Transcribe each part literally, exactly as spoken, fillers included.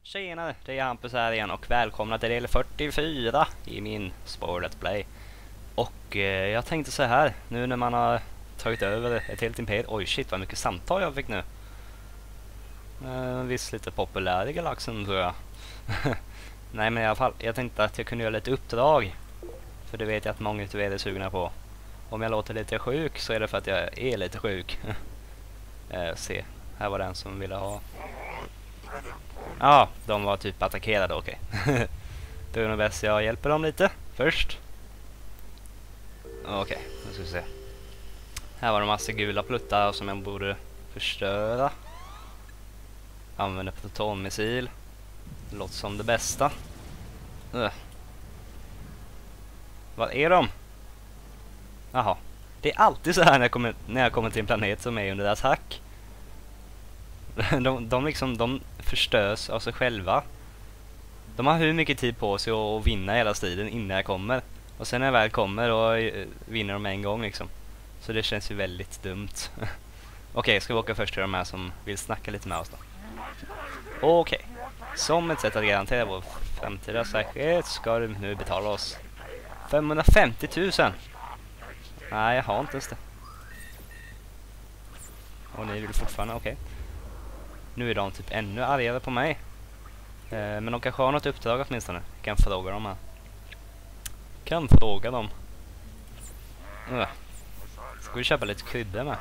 Tjenare, det är Hampus här igen och välkomna till del fyrtiofyra i min Spore Let's Play. Och eh, jag tänkte så här, nu när man har tagit över ett helt imperium. Oj shit vad mycket samtal jag fick nu. Eh, visst lite populär i galaxen tror jag. Nej men i alla fall, jag tänkte att jag kunde göra lite uppdrag. För det vet jag att många av er är sugna på. Om jag låter lite sjuk så är det för att jag är lite sjuk. eh, se, här var den som ville ha. Ja, ah, de var typ attackerade, okej. Okay. Då är det nog bäst jag hjälper dem lite först. Okej, okay, nu ska vi se. Här var det massa gula pluttar som jag borde förstöra. Använder protonmissil. Det låter som det bästa. Uh. Vad är de? Jaha. Det är alltid så här när jag kommer, när jag kommer till en planet som är under attack. De, de liksom, de förstörs av sig själva. De har hur mycket tid på sig att vinna hela tiden innan jag kommer. Och sen när jag väl kommer och uh, vinner de en gång liksom. Så det känns ju väldigt dumt. Okej, okay, ska vi åka först till de här som vill snacka lite med oss då. Okej. Okay. Som ett sätt att garantera vår framtida säkerhet ska du nu betala oss femhundrafemtio tusen. Nej, jag har inte ens det. Och ni vill fortfarande, okej. Okay. Nu är de typ ännu argare på mig. Eh, men de kanske har något uppdrag åtminstone. Jag kan fråga dem här. Kan fråga dem. Uh. Ska vi köpa lite kryddor med?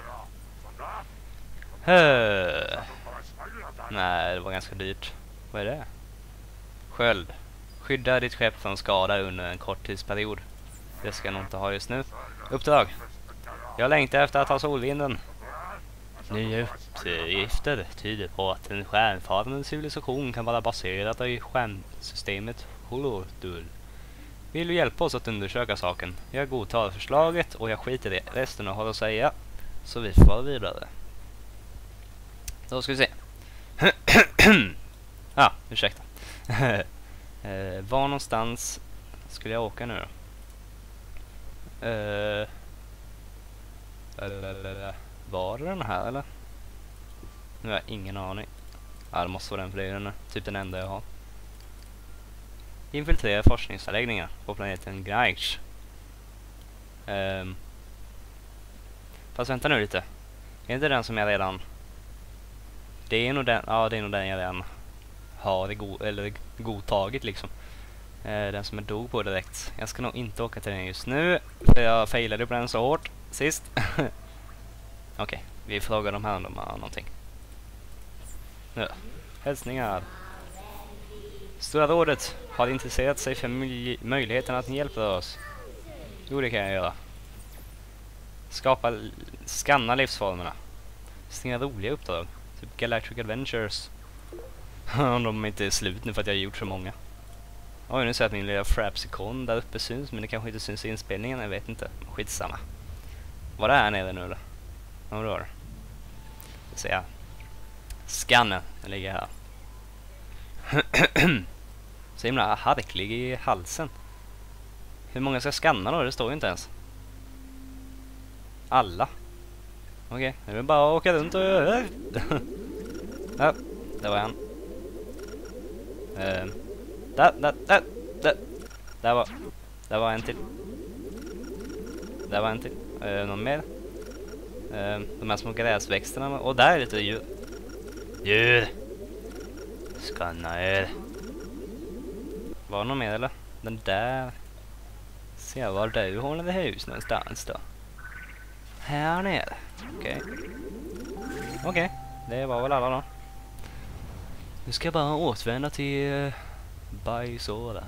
Uh. Nej, det var ganska dyrt. Vad är det? Sköld. Skydda ditt skepp från skada under en kort tidsperiod. Det ska jag nog inte ha just nu. Uppdrag. Jag längtar efter att ha solvinden. Nya uppgifter tyder på att en stjärnfarande civilisation kan vara baserad i stjärnsystemet Holodul. Vill du hjälpa oss att undersöka saken? Jag godtar förslaget och jag skiter i resten och har att säga. Så vi får vidare. Då ska vi se. ah, ursäkta. eh, var någonstans skulle jag åka nu då? Eh, var det den här eller? Nu har jag ingen aning. Ja, det måste vara den flygaren. Typ den enda jag har. Infiltrera forskningsanläggningar på planeten Graich. Um, fast vänta nu lite. Är inte den som jag redan... Det är nog den, ja, det är nog den jag redan har go eller godtagit liksom. Uh, den som jag dog på direkt. Jag ska nog inte åka till den just nu. För jag failade på den så hårt sist. Okej, okay, vi frågar dem här om de har någonting. Ja. Hälsningar. Stora rådet har intresserat sig för möjligheten att ni hjälper oss. Jo, det kan jag göra. Skapa, skanna livsformerna. Sina roliga uppdrag. Typ Galactic Adventures. Om de inte är slut nu för att jag har gjort så många. Oj, nu ser jag att min lilla Frapsicon där uppe syns. Men det kanske inte syns i inspelningen, jag vet inte. Skitsamma. Vad är det här nere nu då? Vad var det? Jag ser. Skannen, den ligger här. Så himla harklig i halsen. Hur många ska skanna då? Det står ju inte ens. Alla. Okej, okay, nu är det bara att åka runt och... Ja, det var en. Uh, där, där, där, där. Där var, där var en till. Där var en till. Uh, någon mer? Uh, de här små gräsväxterna. Och där är lite djur. Djur! Skanna er. Var det någon mer eller? Den där. Se var du håller det hus någonstans då. Här nere. Okej. Okay. Okej. Okay. Det var väl alla då. Nu ska jag bara återvända till uh, Bajsora.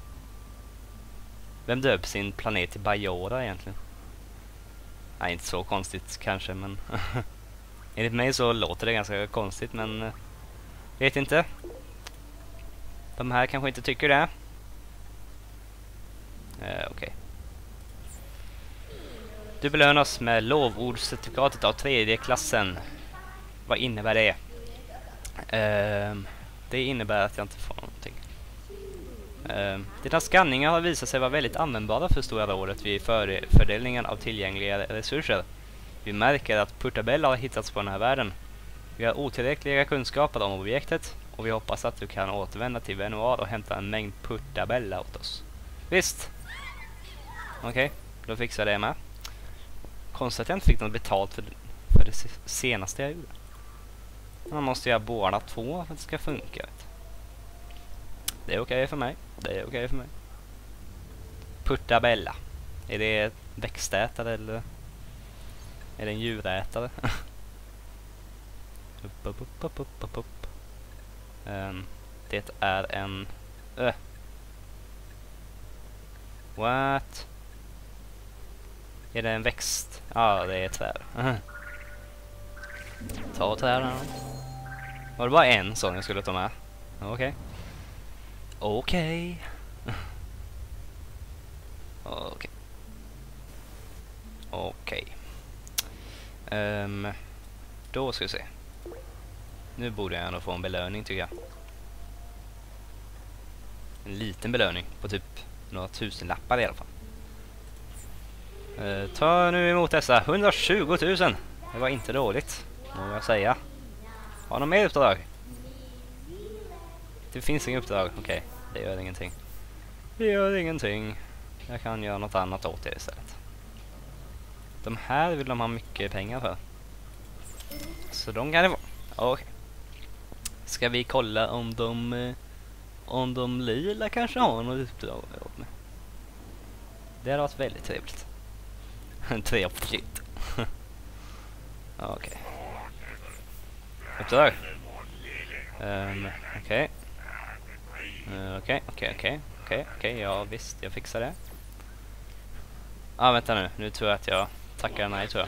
Vem döper sin planet till Bajora egentligen? Nej, inte så konstigt kanske, men... Enligt mig så låter det ganska konstigt, men... Uh, vet inte. De här kanske inte tycker det. Uh, Okej. Okay. Du belönas med lovordcertifikatet av tredje klassen. Vad innebär det? Uh, det innebär att jag inte får någonting. Uh, dina skanningar har visat sig vara väldigt användbara för Stora rådet vid för fördelningen av tillgängliga resurser. Vi märker att Portabella har hittats på den här världen. Vi har otillräckliga kunskaper om objektet Och vi hoppas att du kan återvända till Venoir och hämta en mängd puttabella åt oss. Visst? Okej, okay, då fixar jag det med. Konstigt att jag inte fick något betalt för, för det senaste jag gjorde. Man måste göra båda två för att det ska funka. Vet. Det är okej okay för mig. Det är okej okay för mig. Puttabella. Är det växtätare eller är det en djurätare? upp, upp, upp, upp, upp, upp, upp. Um, det är en... Uh. What? Är det en växt? Ja, ah, det är ett träd. Uh-huh. Ta träden. Var det bara en sån jag skulle ta med? Okej. Okay. Okej. Okay. Okej. Okej. Um, då ska vi se. Nu borde jag ändå få en belöning tycker jag. En liten belöning på typ några tusen lappar i alla fall. Uh, ta nu emot dessa hundratjugo tusen. Det var inte dåligt, må jag säga. Har någon mer uppdrag? Det finns inget uppdrag. Okej, okay, det gör ingenting. Det gör ingenting. Jag kan göra något annat åt det istället. De här vill de ha mycket pengar för. Så de kan det vara. Okej. Okay. Ska vi kolla om de om de lila kanske har något uppdrag med. Det har varit väldigt trevligt. Trevligt. Okej. Okay. Uppdrag. Um, Okej. Okej, okej, okej. Okej, okej, ja visst, jag fixar det. Ah, vänta nu. Nu tror jag att jag tackar nej, tror jag.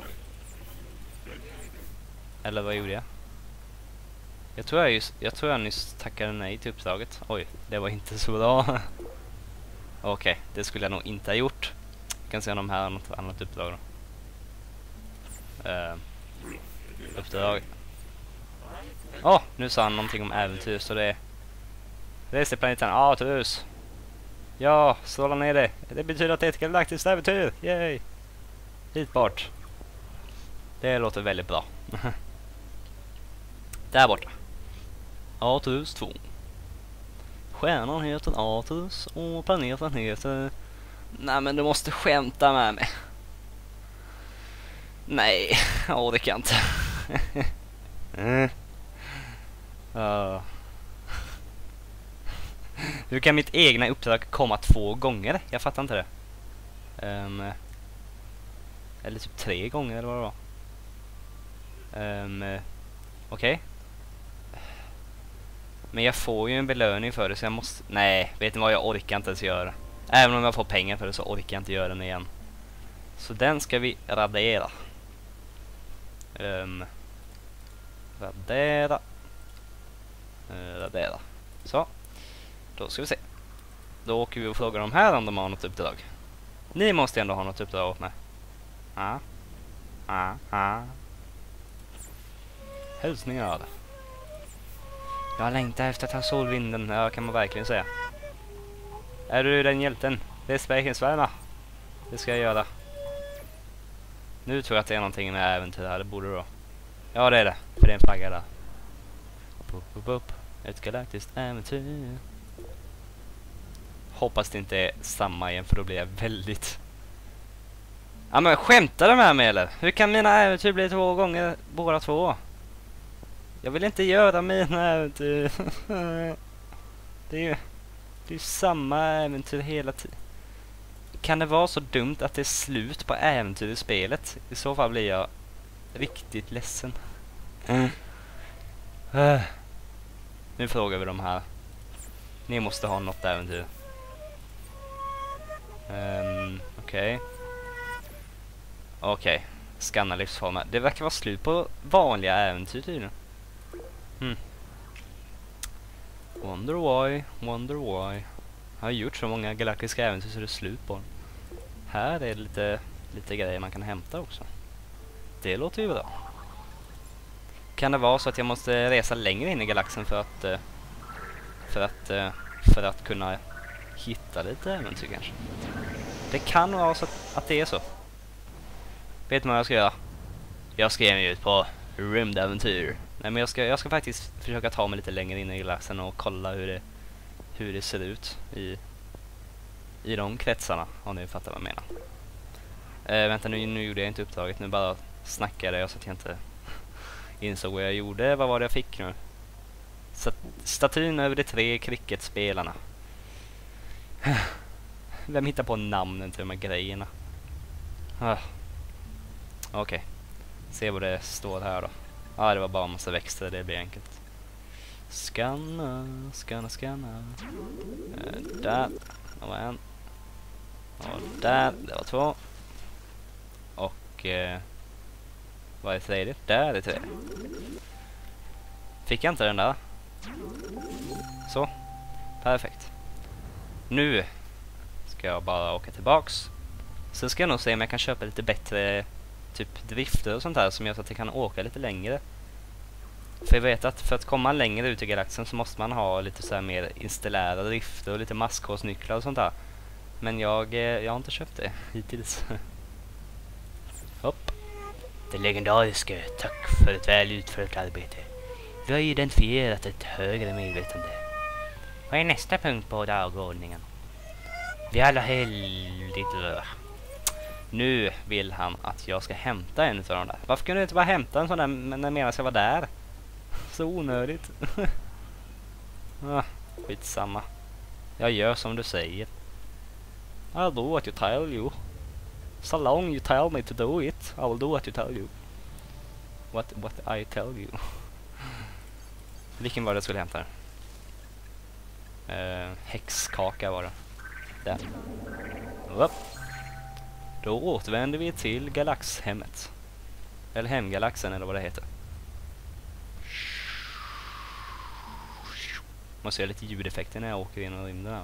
Eller vad gjorde jag? Jag tror jag, just, jag, tror jag nyss tackade nej till uppdraget. Oj, det var inte så bra. Okej, okay, det skulle jag nog inte ha gjort. Jag kan se om de här har något annat uppdrag då. Uh, uppdrag. Åh, oh, nu sa han någonting om äventyr, så det är... Res till planeten Arturus. Ja, stråla ner det. Det betyder att det är ett galaktiskt äventyr. Yay! Hit bort. Det låter väldigt bra. Där borta. Arturus två. Stjärnan heter Arturus och planeten heter... Nej, men du måste skämta med mig. Nej, åh, det kan inte. mm. uh. Hur kan mitt egna uppdrag komma två gånger? Jag fattar inte det. Um, eller typ tre gånger eller vad det var. Um, Okej. Okay. Men jag får ju en belöning för det så jag måste... Nej, vet ni vad, jag orkar inte ens göra. Även om jag får pengar för det så orkar jag inte göra den igen. Så den ska vi radera. Um, radera. Uh, radera. Så. Då ska vi se. Då åker vi och frågar dem här om de har något uppdrag. Ni måste ändå ha något uppdrag åt mig. Ja. Ja. Ja. Hälsningar. Jag längtar efter att ta solvinden. Ja, kan man verkligen säga. Är du den hjälten? Det är Sverigensvärma. Det ska jag göra. Nu tror jag att det är någonting med äventyr här. Det borde då. Ja, det är det. För det är en flagga där. Upp, upp, upp. Ett galaktiskt äventyr. Hoppas det inte är samma igen, för då blir jag väldigt... Ja, men skämtar du med mig eller? Hur kan mina äventyr bli två gånger båda två? Jag vill inte göra mina äventyr. Det är ju det är samma äventyr hela tiden. Kan det vara så dumt att det är slut på äventyr i spelet? I så fall blir jag riktigt ledsen. Mm. Uh. Nu frågar vi de här. Ni måste ha något äventyr. Um, Okej. Okay. Okej. Okay. Scanna livsformer. Det verkar vara slut på vanliga äventyr tydligen. Hmm. Wonder why, wonder why. Jag har gjort så många galaktiska äventyr så det är slut på dem. Här är det lite, lite grejer man kan hämta också. Det låter ju bra. Kan det vara så att jag måste resa längre in i galaxen för att för att för att kunna hitta lite äventyr kanske? Det kan vara så att, att det är så. Vet man vad jag ska göra? Jag ska ge mig ut på rymdäventyr. Nej, men jag ska, jag ska faktiskt försöka ta mig lite längre in i galaxen och kolla hur det, hur det ser ut i, i de kretsarna, om ni fattar vad jag menar. Eh, vänta, nu, nu gjorde jag inte uppdraget. Nu bara snackade jag så att jag inte insåg vad jag gjorde. Vad var det jag fick nu? Statyn över de tre cricketspelarna. Vem hittar på namnen till de här grejerna? Ah. Okej. Okay. Se vad det står här då. Ja, ah, det var bara en massa växter. Det blir enkelt. Scanna, scanna, scanna. Uh, där. Det var en. Och där. Det var två. Och... Uh, vad är tredje? Där är det tre. Fick jag inte den där? Så. Perfekt. Nu ska jag bara åka tillbaks. Så ska jag nog se om jag kan köpa lite bättre typ drifter och sånt där som gör så att jag kan åka lite längre. För jag vet att för att komma längre ut i galaxen så måste man ha lite så här mer installerade drifter och lite maskhållsnycklar och sånt där. Men jag, jag har inte köpt det hittills. Hopp. Det legendariska, tack för ett väl utfört arbete. Vi har identifierat ett högre medvetande. Vad är nästa punkt på dagordningen? Vi alla heldigt rör. Nu vill han att jag ska hämta en av dem där. Varför kunde du inte bara hämta en sån där när medan jag var där? Så onödigt. ah, skitsamma. Jag gör som du säger. I'll do what you tell you. So long you tell me to do it, I will do what you tell you. What, what I tell you. Vilken var det jag skulle hämta? Uh, häxkaka var det. Där. Upp. Då återvänder vi till galaxhemmet. Eller hemgalaxen eller vad det heter. Måste göra lite ljudeffekter när jag åker in och rymden här.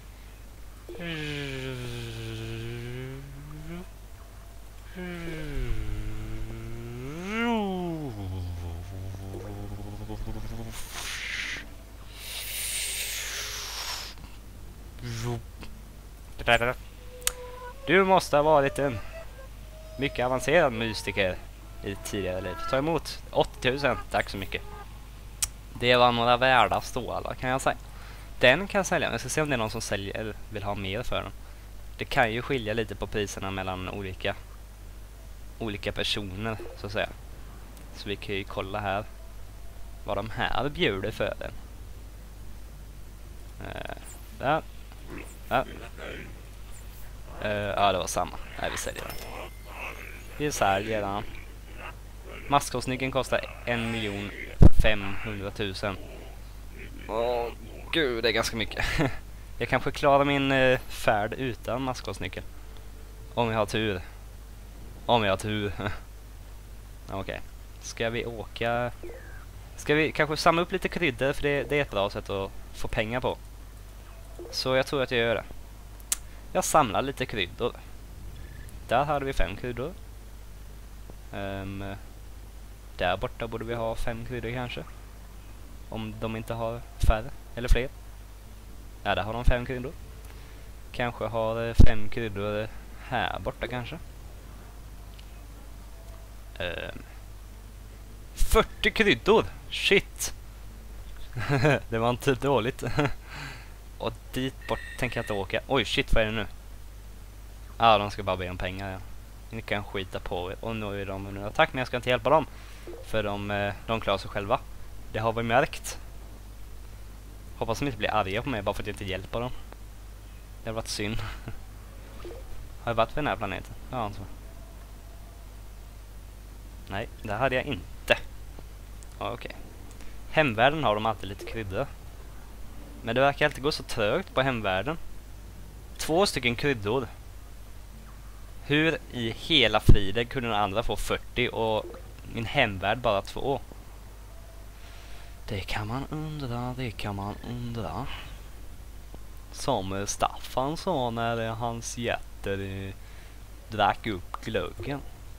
Du måste ha varit en mycket avancerad mystiker i ett tidigare liv. Ta emot åttio tusen, tack så mycket. Det var några värda stålar kan jag säga. Den kan jag sälja, jag ska se om det är någon som säljer eller vill ha mer för den. Det kan ju skilja lite på priserna mellan olika olika personer så att säga. Så vi kan ju kolla här vad de här bjuder för den. Uh, där. Ja. Uh, ja, det var samma. Nej, vi säljer den. Vi säljer den. Maskhållsnyckeln kostar en miljon femhundratusen. Åh, gud, det är ganska mycket. Jag kanske klarar min uh, färd utan maskhållsnyckeln. Om jag har tur. Om jag har tur. Okej. Okay. Ska vi åka... Ska vi kanske samla upp lite kryddor, för det, det är ett bra sätt att få pengar på. Så jag tror att jag gör det. Jag samlar lite kryddor. Där hade vi fem kryddor. Um, där borta borde vi ha fem kryddor kanske. Om de inte har färre eller fler. Ja, där har de fem kryddor. Kanske har fem kryddor här borta kanske. Um, fyrtio kryddor! Shit! Det var inte dåligt. Och dit bort tänker jag inte åka. Oj, shit, vad är det nu? Ja, ah, de ska bara be om pengar, ja. Ni kan skita på er. Och nu är de under attack, men jag ska inte hjälpa dem. För de, de klarar sig själva. Det har vi märkt. Hoppas de inte blir arga på mig bara för att jag inte hjälper dem. Det har varit synd. Har jag varit på den här planeten? Ja, alltså. Nej, det hade jag inte. Ja, okej. Okay. Hemvärlden har de alltid lite kryddor. Men det verkar alltid gå så trögt på hemvärlden. Två stycken kryddor. Hur i hela friden kunde den andra få fyrtio och min hemvärld bara två? Det kan man undra, det kan man undra. Som Staffan sa när hans jätter drack upp glöggen.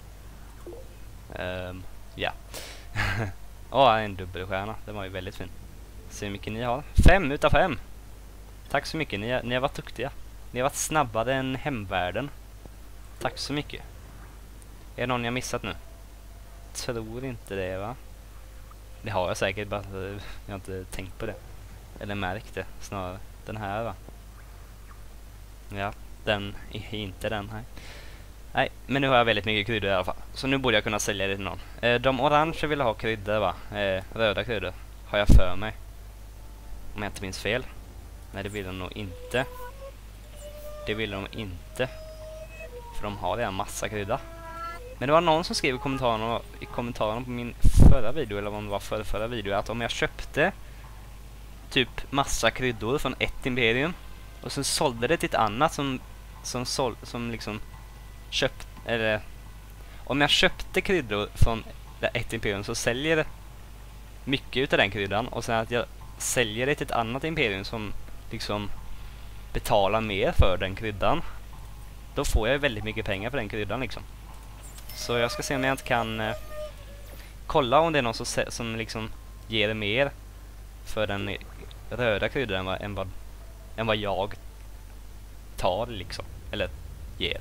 Um, ja. Åh, oh, en dubbelstjärna. Det var ju väldigt fin. Se hur mycket ni har. Fem utav fem. Tack så mycket. Ni har, ni har varit duktiga. Ni har varit snabbare än hemvärlden. Tack så mycket. Är det någon jag missat nu? tror inte det, va? Det har jag säkert, bara jag har inte tänkt på det. Eller märkt det, snarare. Den här, va? Ja, den är inte den här. Nej, men nu har jag väldigt mycket kryddor i alla fall. Så nu borde jag kunna sälja det till någon. Eh, de orange vill ha kryddor, va? Eh, röda kryddor. Har jag för mig. Om jag inte minns fel. Nej, det vill de nog inte. Det vill de inte. För de har redan massa krydda. Men det var någon som skrev i kommentarerna, i kommentarerna på min förra video, eller om det var förra, förra video, att om jag köpte typ massa kryddor från ett imperium och sen sålde det till ett annat som som såld, som liksom köpt, eller om jag köpte kryddor från ett imperium så säljer det mycket utav den kryddan, och sen att jag säljer det till ett annat imperium som liksom betalar mer för den kryddan, då får jag väldigt mycket pengar för den kryddan liksom. Så jag ska se om jag inte kan eh, kolla om det är någon som, som liksom ger mer för den röda kryddan än vad, än vad, än vad jag tar liksom, eller ger.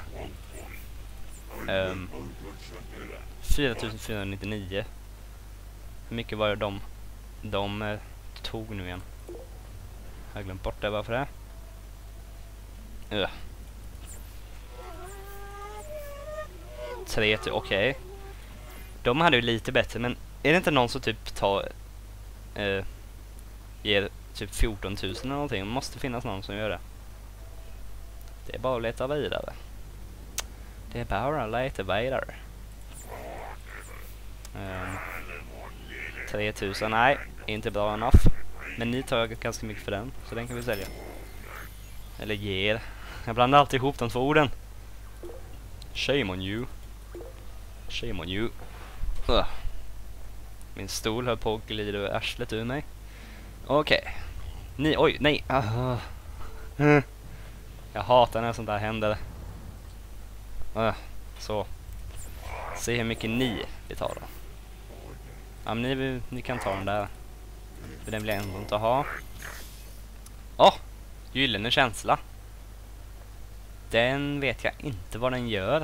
um, fyra tusen fyrahundranittionio. Hur mycket var det de de eh, tog nu igen? Jag har glömt bort det, varför det? Uh. tre till, okej. Okay. De hade ju lite bättre, men är det inte någon som typ tar eh, ger typ fjorton tusen eller någonting? Det måste finnas någon som gör det. Det är bara att leta vidare. Det är bara att leta vidare. Um, tre tusen, nej, inte bra enough. Men ni tar ganska mycket för den, så den kan vi sälja. Eller ger. Jag blandar alltid ihop de två orden. Shame on you. Shame on you. Uh. Min stol höll på att glida över arslet ur mig. Okej. Okay. Ni, oj, nej. Uh. Uh. Jag hatar när sånt där händer. Uh. Så. Se hur mycket ni vill ta då. Ja, men ni, ni kan ta den där. För den vill jag ändå inte ha. Åh! Oh, gyllene känsla. Den vet jag inte vad den gör.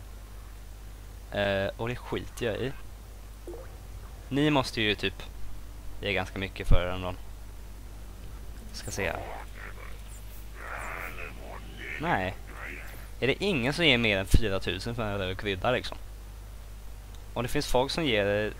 Uh, och det skiter jag i. Ni måste ju typ ge ganska mycket för den då. Ska se här. Nej. Är det ingen som ger mer än fyra tusen för en röd krydda liksom? Och det finns folk som ger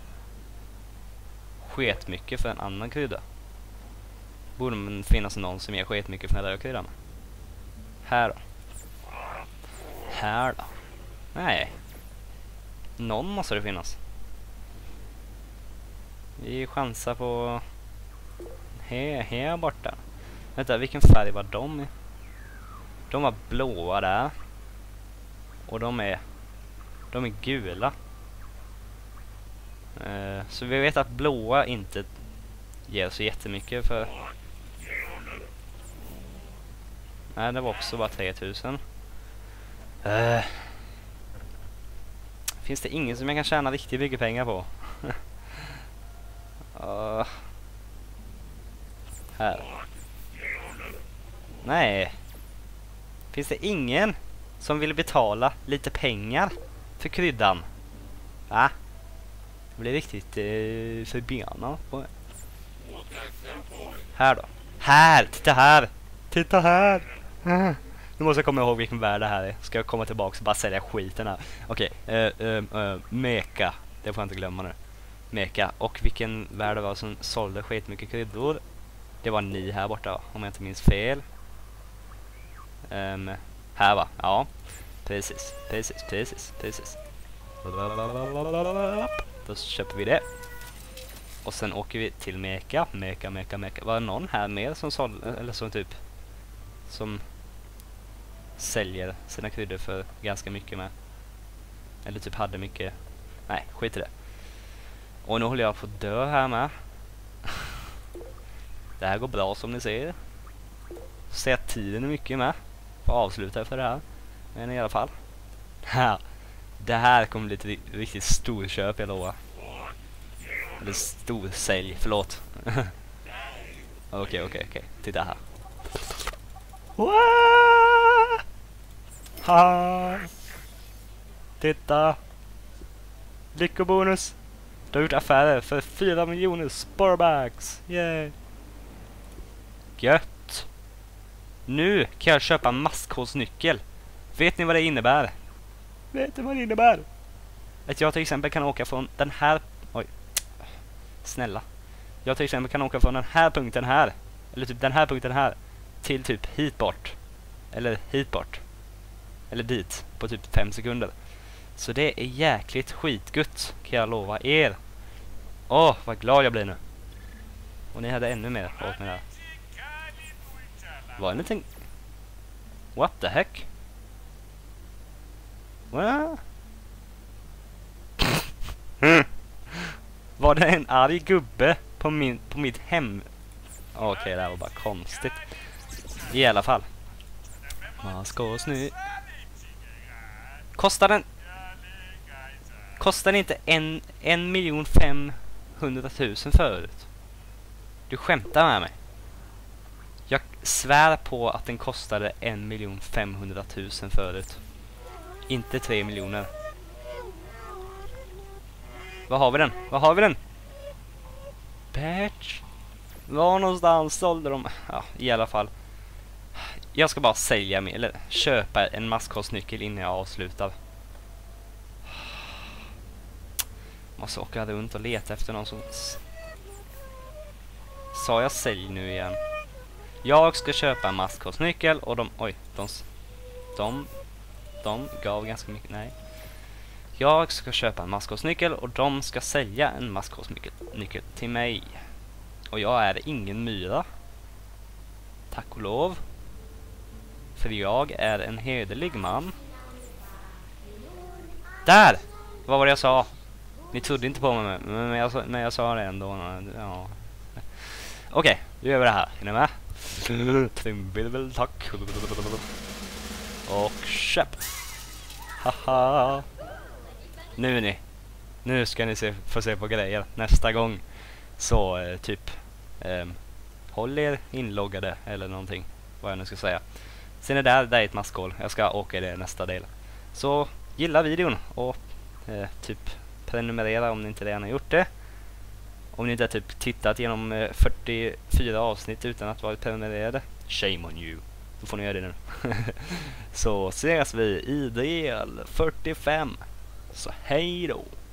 sket mycket för en annan krydda. Borde man finnas någon som ger sket mycket för en röd krydda? Här då. Här då. Nej. Någon måste det finnas. Vi chansar på här, här borta. Vänta, vilken färg var de i? De var blåa där. Och de är de är gula. Uh, så vi vet att blåa inte ger så jättemycket för. Nej, det var också bara tre tusen. Uh, finns det ingen som jag kan tjäna riktigt mycket pengar på? uh, här. Nej. Finns det ingen som vill betala lite pengar för kryddan? Va? Det blir riktigt eh, förbjörnat på det. Här då. Här! Titta här! Titta här! Ah. Nu måste jag komma ihåg vilken värld det här är. Ska jag komma tillbaka och bara sälja skiten här. Okej. Okay. Uh, uh, uh, Meka. Det får jag inte glömma nu. Meka. Och vilken värld det var som sålde skitmycket kryddor. Det var ni här borta, om jag inte minns fel. Um, här va? Ja. Precis. Precis. Precis. Precis. Då köper vi det. Och sen åker vi till Meka. Meka, Meka, Meka. Var det någon här mer som sålde, eller som typ som säljer sina kryddor för ganska mycket med? Eller typ hade mycket. Nej, skit i det. Och nu håller jag på att dö här med. Det här går bra som ni ser. Se att tiden är mycket med. Får avsluta för det här. Men i alla fall. Det här kommer bli ett riktigt stor köp, jag lovar. Eller stor sälj, förlåt. Okej, okej, okej. Titta här. Ha! Titta. Lyckobonus! Du har gjort affärer för fyra miljoner sparbacks. Yay! Gött! Nu kan jag köpa masskodsnyckel. Vet ni vad det innebär? Vet ni vad det innebär? Att jag till exempel kan åka från den här... Oj. Snälla. Jag till exempel kan åka från den här punkten här. Eller typ den här punkten här. Till typ hit bort. Eller hit bort. Eller dit. På typ fem sekunder. Så det är jäkligt skitgutt. Kan jag lova er. Åh, oh, vad glad jag blir nu. Och ni hade ännu mer åt mig där. Var det någonting... What the heck? What? Var det en arg gubbe på, min, på mitt hem? Okej, okay, det här var bara konstigt. I alla fall. Man ska snö. Kostar den... Kostar den inte en, en miljon femhundratusen förut? Du skämtar med mig. Jag svär på att den kostade en miljon femhundratusen förut. Inte tre miljoner. Vad har vi den? Vad har vi den? Bitch. Var någonstans sålde de? Ja, i alla fall. Jag ska bara sälja mig, eller köpa en masskodsnyckel innan jag avslutar. Måste åka runt och leta efter någon som... Sa jag sälj nu igen? Jag ska köpa en masskodsnyckel och de... Oj, de... De... De gav ganska mycket... Nej. Jag ska köpa en masskodsnyckel och de ska sälja en masskodsnyckel nyckel till mig. Och jag är ingen myra. Tack och lov. För jag är en hederlig man. Där! Vad var det jag sa? Ni trodde inte på mig, men jag, men jag sa det ändå. Ja. Okej, okay, nu gör vi det här. Är ni med? Trumvirvel, tack. Och köp. Haha. Nu ni. Nu ska ni se, få se på grejer. Nästa gång. Så eh, typ. Eh, håll er inloggade eller någonting. Vad jag nu ska säga. Sen är det där, där är ett maskhål. Jag ska åka i det nästa del. Så gilla videon och eh, typ prenumerera om ni inte redan har gjort det. Om ni inte har typ tittat genom eh, fyrtiofyra avsnitt utan att vara prenumererade. Shame on you. Då får ni göra det nu. Så ses vi i del fyrtiofem. Så hej då.